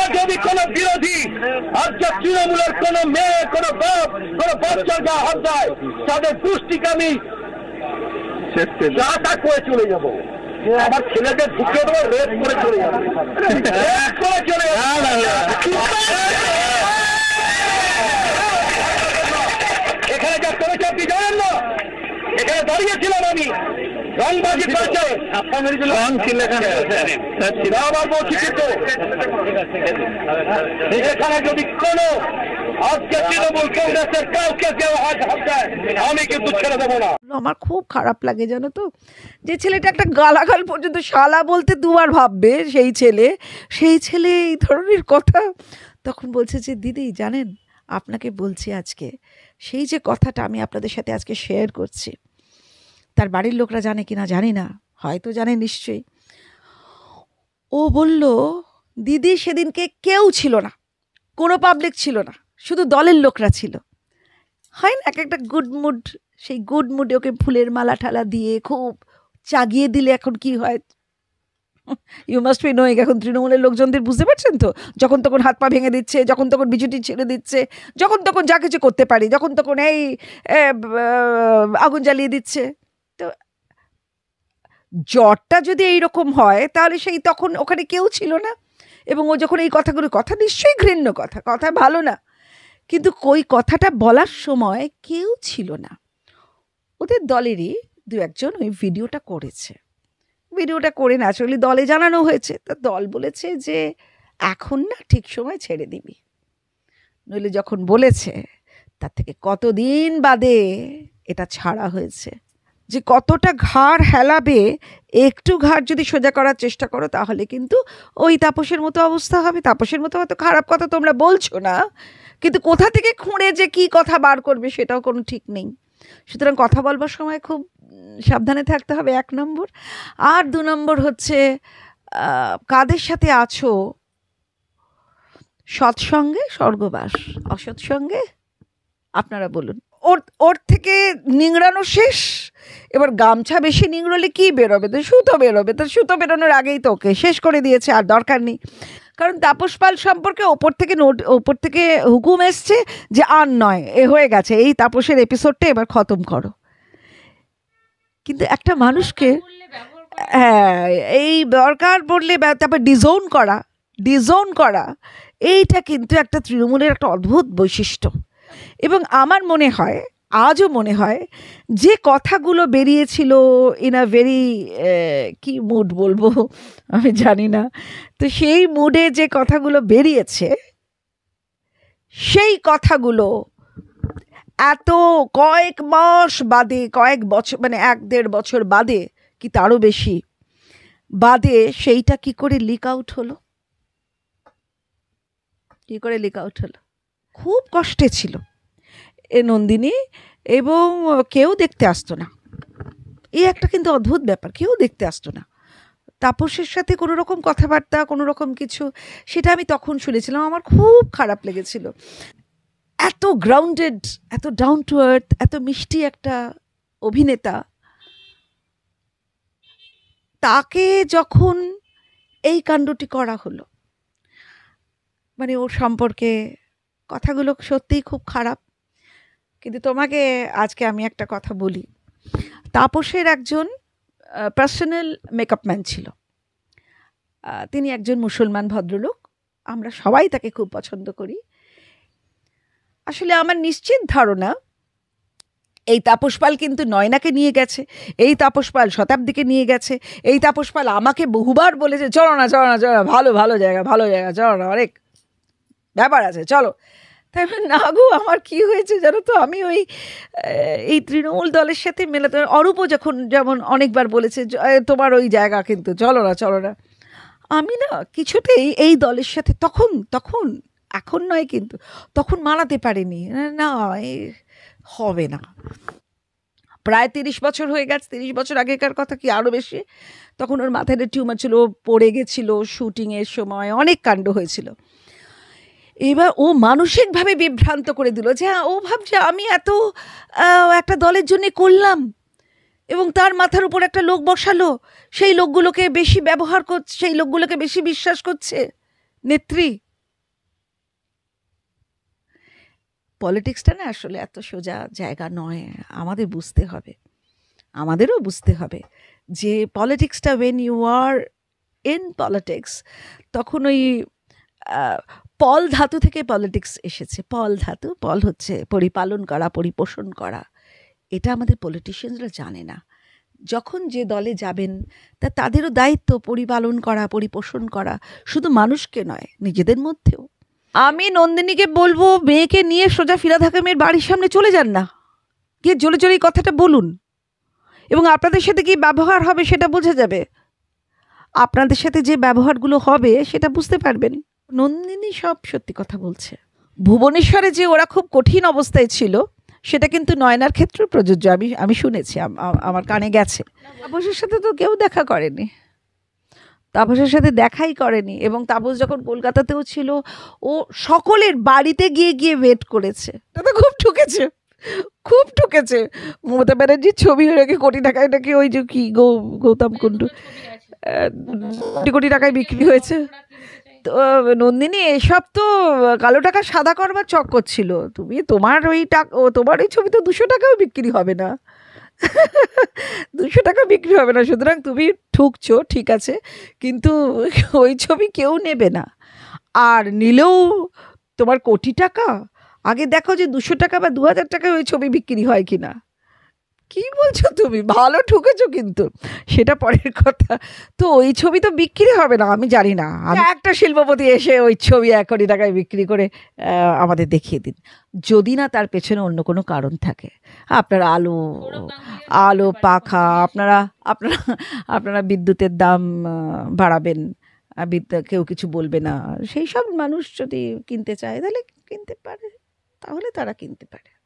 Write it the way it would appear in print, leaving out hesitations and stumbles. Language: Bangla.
যদি কোনো বিরোধী আজকে তৃণমূলের কোনো মেয়ে, কোনো বাপ, কোনো বাচ্চার গা হাত দেয়, তাদের পুষ্টিকে আমি যা করে চলে যাবো। আমার ছেলেকে ঢুকে দেবো, রেপ করে চলে যাবো, রেপ করে চলে যাবো। এখানে যা করেছে আপনি জানেন না? এখানে দাঁড়িয়েছিলাম আমি, রংবাজি করেছে, আবার বলছি কিন্তু এখানে যদি কোনো আজকে তৃণমূল কংগ্রেসের কাউকে কেউ হাত দেয়, আমি কিন্তু ছেড়ে দেবো না। আমার খুব খারাপ লাগে জানো তো, যে ছেলেটা একটা গালাগাল পর্যন্ত শালা বলতে দুবার ভাববে, সেই ছেলে এই ধরনের কথা। তখন বলছে যে দিদি জানেন, আপনাকে বলছি আজকে সেই যে কথাটা আমি আপনাদের সাথে আজকে শেয়ার করছি, তার বাড়ির লোকরা জানে কিনা জানি না, হয়তো জানে নিশ্চয়ই। ও বলল দিদি সেদিনকে কেউ ছিল না, কোনো পাবলিক ছিল না, শুধু দলের লোকরা ছিল। হয় না একটা গুড মুড, সেই গুড মুডে ওকে ফুলের মালা ঠালা দিয়ে খুব চাগিয়ে দিলে এখন কি হয়, ইউ মাস্ট বি নোয়িং। এখন তৃণমূলের লোকজনদের বুঝতে পারছেন তো, যখন তখন হাত পা ভেঙে দিচ্ছে, যখন তখন বিজুটি ছেড়ে দিচ্ছে, যখন তখন যা কিছু করতে পারি, যখন তখন এই আগুন জ্বালিয়ে দিচ্ছে। তো জ্বরটা যদি এইরকম হয় তাহলে সেই তখন ওখানে কেউ ছিল না, এবং ও যখন এই কথাগুলো, কথা নিশ্চয়ই ঘৃণ্য কথা ভালো না, কিন্তু ওই কথাটা বলার সময় কেউ ছিল না। ওদের দলেরই দু একজন ওই ভিডিওটা করেছে, ভিডিওটা করে ন্যাচারালি দলে জানানো হয়েছে। তা দল বলেছে যে এখন না ঠিক সময় ছেড়ে দিবি, নইলে যখন বলেছে তার থেকে কতদিন বাদে এটা ছাড়া হয়েছে, যে কতটা ঘাড় হেলাবে, একটু ঘাড় যদি সোজা করার চেষ্টা করো তাহলে কিন্তু ওই তাপসের মতো অবস্থা হবে। তাপসের মতো হয়তো খারাপ কথা তোমরা বলছো না, কিন্তু কোথা থেকে খুঁড়ে যে কি কথা বার করবে সেটাও কোনো ঠিক নেই। সুতরাং কথা বলবার সময় খুব সাবধানে থাকতে হবে, 1 নম্বর। আর 2 নম্বর হচ্ছে কাদের সাথে আছো, সৎসঙ্গে স্বর্গবাস, অসৎসঙ্গে আপনারা বলুন। ওর থেকে নিংড়ানো শেষ, এবার গামছা বেশি নিংড়লে কি বেরোবে, তো সুতো বেরোবে, তো সুতো বেরোনোর আগেই তো ওকে শেষ করে দিয়েছে, আর দরকার নেই। কারণ তাপস পাল সম্পর্কে ওপর থেকে হুকুম এসছে যে আর নয়, এ হয়ে গেছে, এই তাপসের এপিসোডটা এবার খতম করো। কিন্তু একটা মানুষকে হ্যাঁ এই দরকার পড়লে, তারপর ডিজোন করা এইটা কিন্তু একটা তৃণমূলের একটা অদ্ভুত বৈশিষ্ট্য। এবং আমার মনে হয়, আজও মনে হয়, যে কথাগুলো বেরিয়েছিল ইন আ ভেরি কি মুড বলবো আমি জানি না, তো সেই মুডে যে কথাগুলো বেরিয়েছে, সেই কথাগুলো এত কয়েক মাস বাদে, কয়েক বছর, মানে 1-1.5 বছর বাদে কি তারও বেশি বাদে, সেইটা কি করে লিক আউট হলো, খুব কষ্টে ছিল এ নন্দিনী, এবং কেউ দেখতে আসতো না। এই একটা কিন্তু অদ্ভুত ব্যাপার, কেউ দেখতে আসতো না তাপসের সাথে কোনো রকম কথাবার্তা, কোনো রকম কিছু, সেটা আমি তখন শুনেছিলাম, আমার খুব খারাপ লেগেছিল। এত গ্রাউন্ডেড, এত ডাউন টু আর্থ, এত মিষ্টি একটা অভিনেতা, তাকে যখন এই কাণ্ডটি করা হলো, মানে ওর সম্পর্কে কথাগুলো সত্যিই খুব খারাপ। কিন্তু তোমাকে আজকে আমি একটা কথা বলি, তাপসের একজন পার্সোনাল মেকআপ ম্যান ছিল, তিনি একজন মুসলমান ভদ্রলোক, আমরা সবাই তাকে খুব পছন্দ করি। আসলে আমার নিশ্চিত ধারণা এই তাপস পাল কিন্তু নয়নাকে নিয়ে গেছে, এই তাপস পাল শতাব্দীকে নিয়ে গেছে, এই তাপস পাল আমাকে বহুবার বলেছে চলো না ভালো জায়গা চলো না, অনেক ব্যাপার আছে চলো। তাই না গো, আমার কি হয়েছে জানো তো, আমি এই তৃণমূল দলের সাথে মেলাতে, অরূপও যেমন অনেকবার বলেছে তোমার ওই জায়গা কিন্তু চলো না, আমি না কিছুতেই এই দলের সাথে তখন এখন নয় কিন্তু তখন মানাতে পারিনি, না হবে না। প্রায় 30 বছর হয়ে গেছে, 30 বছর আগেকার কথা কি আরও বেশি। তখন ওর মাথায় টিউমার ছিল, পড়ে গেছিল শুটিংয়ের সময়, অনেক কাণ্ড হয়েছিল। এবার ও মানসিকভাবে বিভ্রান্ত করে দিল, যে ও ভাবছে আমি এত একটা দলের জন্য করলাম, এবং তার মাথার উপর একটা লোক বসালো, সেই লোকগুলোকে বেশি ব্যবহার করছে, সেই লোকগুলোকে বেশি বিশ্বাস করছে নেত্রী। পলিটিক্সটা না আসলে এত সোজা জায়গা নয়, আমাদের বুঝতে হবে, আমাদেরও বুঝতে হবে যে পলিটিক্সটা when you are in politics, তখন ওই পল ধাতু থেকে পলিটিক্স এসেছে। পল ধাতু, পল হচ্ছে পরিপালন করা, পরিপোষণ করা। এটা আমাদের পলিটিশিয়ানসরা জানে না। যখন যে দলে যাবেন তাদেরও দায়িত্ব পরিপালন করা, পরিপোষণ করা, শুধু মানুষকে নয়, নিজেদের মধ্যেও। আমি নন্দিনীকে বলবো মেয়েকে নিয়ে সোজা ফিরাদ হাকিমের বাড়ির সামনে চলে যান না, গিয়ে জোরে জোরে এই কথাটা বলুন, এবং আপনাদের সাথে কি ব্যবহার হবে সেটা বোঝা যাবে। আপনাদের সাথে যে ব্যবহারগুলো হবে সেটা বুঝতে পারবেন। নন্দিনী সব সত্যি কথা বলছে। ভুবনেশ্বরে যে ওরা খুব কঠিন অবস্থায় ছিল, সেটা কিন্তু নয়নার ক্ষেত্রে প্রযোজ্য। আমি শুনেছি, আমার কানে গেছে। তাপসের সাথে তো কেউ দেখা করেনি, তাপসের সাথে দেখাই করেনি। এবং তাপস যখন কলকাতাতেও ছিল, ও সকলের বাড়িতে গিয়ে গিয়ে ওয়েট করেছে। এটা তো খুব ঠকেছে, খুব ঠকেছে। মমতা ব্যানার্জির ছবি নাকি কোটি টাকায়, নাকি ওই যে কি গৌতম কুণ্ডু কোটি কোটি টাকায় বিক্রি হয়েছে। তো নন্দিনী, এসব তো কালো টাকা সাদা করবার চক্কর ছিল। তোমার ওই তোমার ওই ছবি তো 200 টাকাও বিক্রি হবে না, 200 টাকা বিক্রি হবে না। সুতরাং তুমি ঠুকছো, ঠিক আছে, কিন্তু ওই ছবি কেউ নেবে না। আর নিলেও তোমার কোটি টাকা, আগে দেখো যে 200 টাকা বা 2000 টাকায় ওই ছবি বিক্রি হয় কিনা। কি বলছো তুমি? ভালো ঠকেছো, কিন্তু সেটা পরের কথা। তো ওই ছবি তো বিক্রি হবে না, আমি জানি না। একটা শিল্পপতি এসে ওই ছবি 1 কোটি টাকায় বিক্রি করে আমাদের দেখিয়ে দিন, যদি না তার পেছনে অন্য কোনো কারণ থাকে। আপনারা আলো পাখা, আপনারা বিদ্যুতের দাম বাড়াবেন, কেউ কিছু বলবে না, সেই সব মানুষ যদি কিনতে চায় তাহলে কিনতে পারে, তাহলে তারা কিনতে পারে।